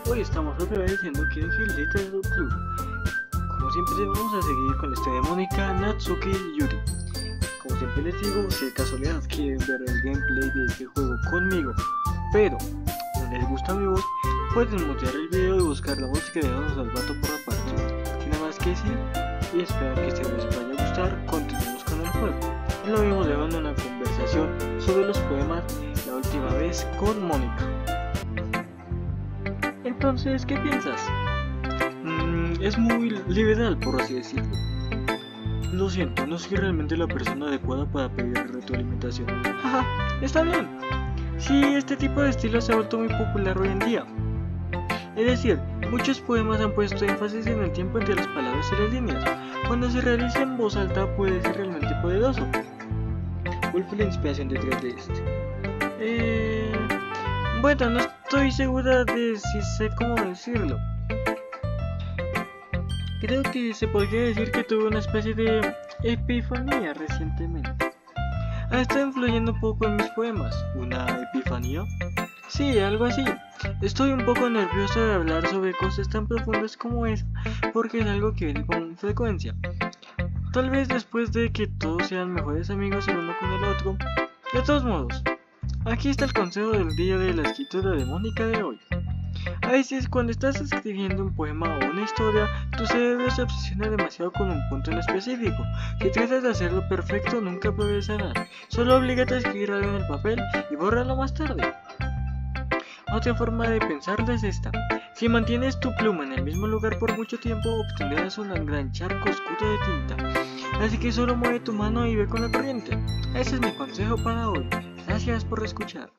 Hoy estamos otra vez en Doki Doki Literature Club. Como siempre vamos a seguir con la historia de Mónica, Natsuki y Yuri. Como siempre les digo, si de casualidad quieren ver el gameplay de este juego conmigo, pero no les gusta mi voz, pueden mutear el video y buscar la música de Don Salvato por aparte. Sin nada más que decir, y espero que si les vaya a gustar, continuemos con el juego. Lo vimos llevando una conversación sobre los poemas la última vez con Mónica. Entonces, ¿qué piensas? Es muy liberal, por así decirlo. Lo siento, no soy realmente la persona adecuada para pedir retroalimentación. Jaja, está bien. Sí, este tipo de estilo se ha vuelto muy popular hoy en día. Es decir, muchos poemas han puesto énfasis en el tiempo entre las palabras y las líneas. Cuando se realiza en voz alta puede ser realmente poderoso. ¿Cuál fue la inspiración detrás de este? Bueno, no estoy segura de si sé cómo decirlo. Creo que se podría decir que tuve una especie de epifanía recientemente. Ha estado influyendo un poco en mis poemas. ¿Una epifanía? Sí, algo así. Estoy un poco nervioso de hablar sobre cosas tan profundas como esa, porque es algo que viene con frecuencia. Tal vez después de que todos sean mejores amigos el uno con el otro. De todos modos, aquí está el consejo del día de la escritura de Mónica de hoy. A veces cuando estás escribiendo un poema o una historia, tu cerebro se obsesiona demasiado con un punto en específico. Si tratas de hacerlo perfecto, nunca progresarás. Solo oblígate a escribir algo en el papel y bórralo más tarde. Otra forma de pensarlo es esta. Si mantienes tu pluma en el mismo lugar por mucho tiempo, obtendrás un gran charco oscuro de tinta. Así que solo mueve tu mano y ve con la corriente. Ese es mi consejo para hoy. Gracias por escuchar.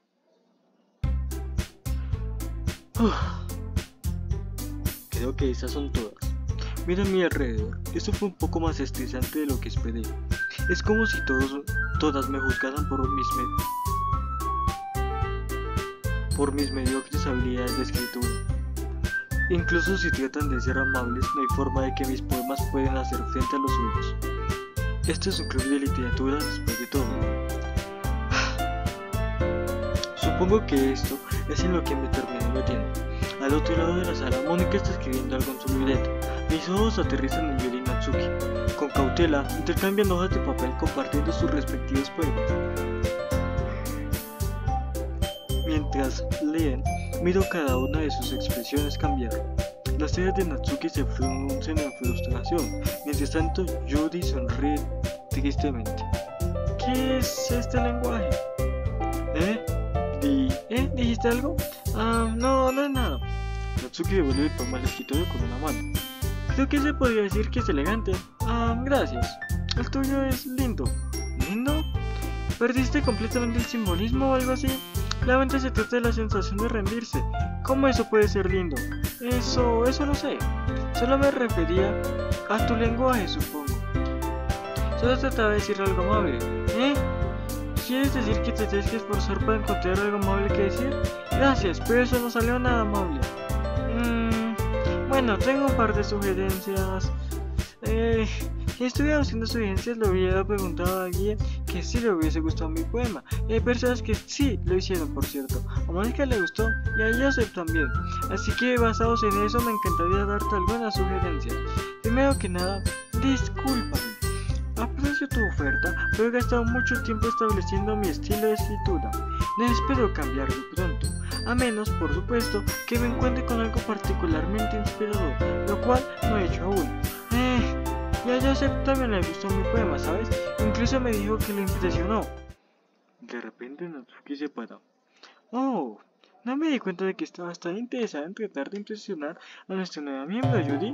Creo que esas son todas. Mira a mi alrededor. Esto fue un poco más estresante de lo que esperé. Es como si todas me juzgaran por mis mediocres habilidades de escritura. Incluso si tratan de ser amables, no hay forma de que mis poemas puedan hacer frente a los suyos. Este es un club de literatura después de todo. Supongo que esto es en lo que me terminé metiendo. Al otro lado de la sala, Mónica está escribiendo algo en su libreta. Mis ojos aterrizan en Yuri y Natsuki. Con cautela, intercambian hojas de papel compartiendo sus respectivos poemas. Mientras leen, miro cada una de sus expresiones cambiar. Las cejas de Natsuki se fruncen en frustración. Mientras tanto, Yuri sonríe tristemente. ¿Qué es este lenguaje? ¿Dijiste algo? No es nada. Natsuki devuelve el poema al escritorio con una mano. Creo que se podría decir que es elegante. Gracias. El tuyo es lindo. ¿Lindo? ¿Perdiste completamente el simbolismo o algo así? Claramente se trata de la sensación de rendirse. ¿Cómo eso puede ser lindo? Eso lo sé. Solo me refería a tu lenguaje, supongo. Solo trataba de decir algo amable. ¿Quieres decir que te tienes que esforzar para encontrar algo amable que decir? Gracias, pero eso no salió nada amable. Bueno, tengo un par de sugerencias. Si estuviera haciendo sugerencias, le hubiera preguntado a alguien que sí le hubiese gustado mi poema. Y hay personas que sí lo hicieron, por cierto. A Mónica le gustó y a Joseph también. Así que basados en eso me encantaría darte algunas sugerencias. Primero que nada, discúlpame. Aprecio tu oferta, pero he gastado mucho tiempo estableciendo mi estilo de escritura. No espero cambiarlo pronto, a menos, por supuesto, que me encuentre con algo particularmente inspirador, lo cual no he hecho aún. Y a Joseph también le gustó mi poema, ¿sabes? Incluso me dijo que lo impresionó. De repente Natsuki se paró. No me di cuenta de que estabas tan interesada en tratar de impresionar a nuestra nueva miembro, Yuri.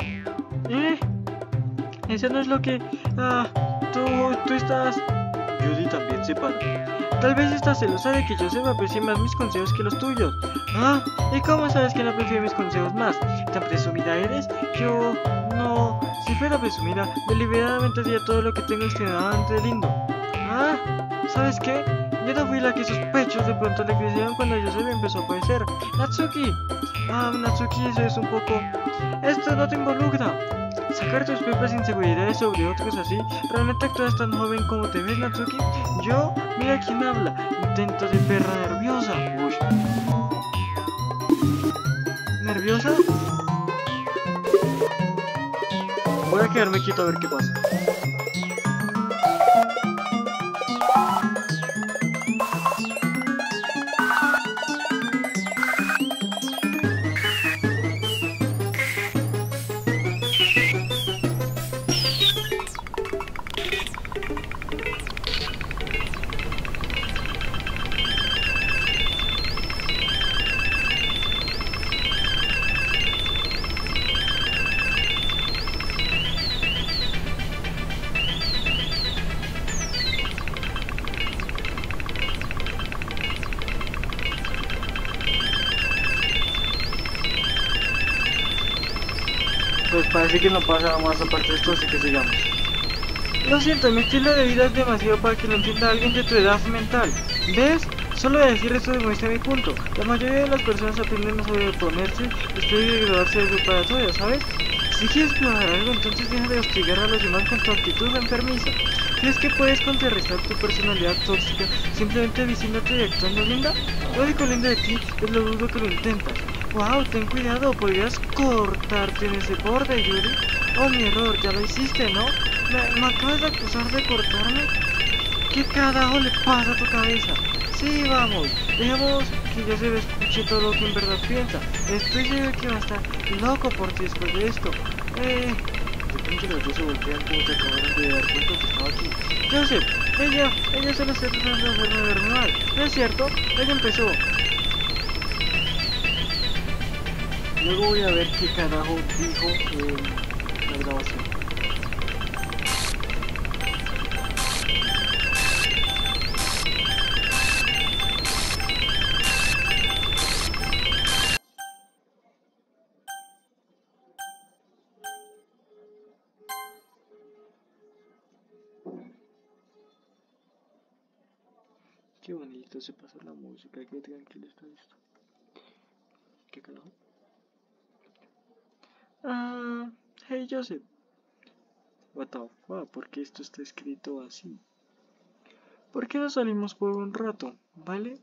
Eso no es lo que... tú estás... Yuri también se paró. Tal vez estás celosa de que Joseph aprecie más mis consejos que los tuyos. ¿Y cómo sabes que no prefiero mis consejos más? ¿Tan presumida eres? Yo... no... Si fuera presumida, deliberadamente haría todo lo que tengo extremadamente lindo. ¿Sabes qué? Yo no fui la que sus pechos de pronto le crecieron cuando Joseph empezó a aparecer. Natsuki. Natsuki, eso es un poco... Esto no te involucra. Sacar tus propias inseguridades sobre otros así. ¿Realmente actúas tan joven como te ves, Natsuki? Yo, mira quién habla. Intento de perra nerviosa. ¿Nerviosa? Voy a quedarme quieto a ver qué pasa. Pues parece que no pasa nada más aparte de esto, así que sigamos. Lo siento, mi estilo de vida es demasiado para que lo entienda alguien de tu edad mental. ¿Ves? Solo de decir esto demuestra mi punto. La mayoría de las personas aprenden a sobreponerse después de graduarse de preparatoria, ¿sabes? Si quieres probar algo, entonces deja de hostigar a los demás con tu actitud enfermiza. ¿Crees que puedes contrarrestar tu personalidad tóxica simplemente diciéndote y actuando linda? Lo único lindo de ti es lo duro que lo intentas. Wow, ten cuidado, podrías cortarte en ese borde, Yuri. Oh, mi error, ya lo hiciste, ¿no? ¿Me acabas de acusar de cortarme? ¿Qué carajo le pasa a tu cabeza? Sí, vamos, dejemos que yo se escuche todo lo que en verdad piensa. Estoy seguro que va a estar loco por ti después de esto. De repente los dos se voltean como se acabaron de dar cuenta que estaba aquí. Joseph, ella solo está tratando de hacerme ver mal, ¿no es cierto? Ella empezó. Luego voy a ver qué carajo dijo en la grabación. Qué bonito se pasa la música, qué tranquilo está esto. ¿Qué carajo? Ah, hey Joseph. What the fuck, ¿por qué esto está escrito así? ¿Por qué no salimos por un rato, vale?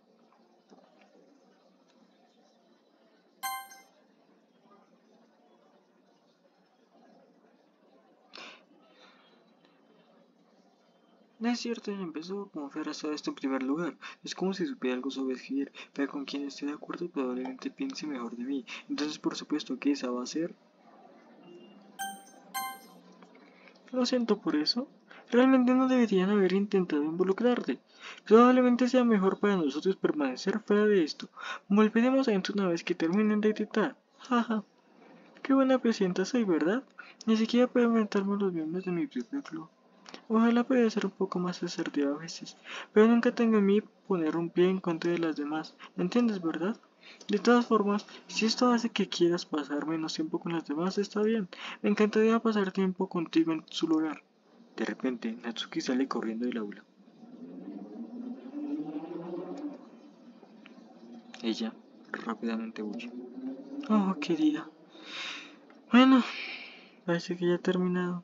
No es cierto, ella empezó como fuera esto en primer lugar. Es como si supiera algo sobre escribir, pero con quien esté de acuerdo probablemente piense mejor de mí. Entonces, por supuesto que esa va a ser. Lo siento por eso. Realmente no deberían haber intentado involucrarte. Probablemente sea mejor para nosotros permanecer fuera de esto. Volveremos a esto una vez que terminen de editar. Jaja. Qué buena presidenta soy, ¿verdad? Ni siquiera puedo inventarme los miembros de mi propio club. Ojalá pudiera ser un poco más asertiva a veces, pero nunca tengo en mí poner un pie en contra de las demás. ¿Entiendes, verdad? De todas formas, si esto hace que quieras pasar menos tiempo con las demás, está bien. Me encantaría pasar tiempo contigo en su lugar. De repente, Natsuki sale corriendo del aula. Ella rápidamente huye. Oh, querida. Bueno, parece que ya ha terminado.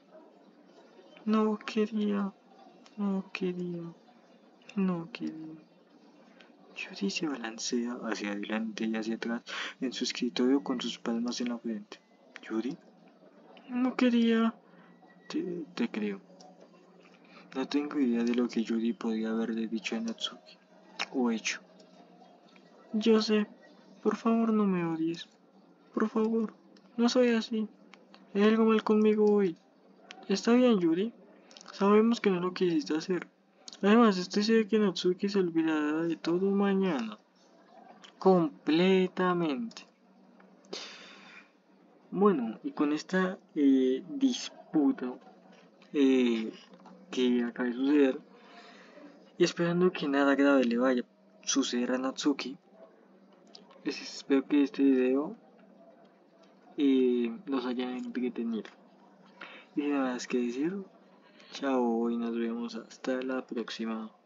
No quería, no quería, no quería. Judy se balancea hacia adelante y hacia atrás en su escritorio con sus palmas en la frente. ¿Judy? No quería. Te creo. No tengo idea de lo que Judy podría haberle dicho a Natsuki. O hecho. Yo sé. Por favor, no me odies. Por favor. No soy así. Hay algo mal conmigo hoy. Está bien, Judy. Sabemos que no lo quisiste hacer. Además, estoy seguro que Natsuki se olvidará de todo mañana. Completamente. Bueno, y con esta disputa que acaba de suceder, y esperando que nada grave le vaya a suceder a Natsuki, pues espero que este video los haya entretenido. Y nada más que decir, chao y nos vemos hasta la próxima.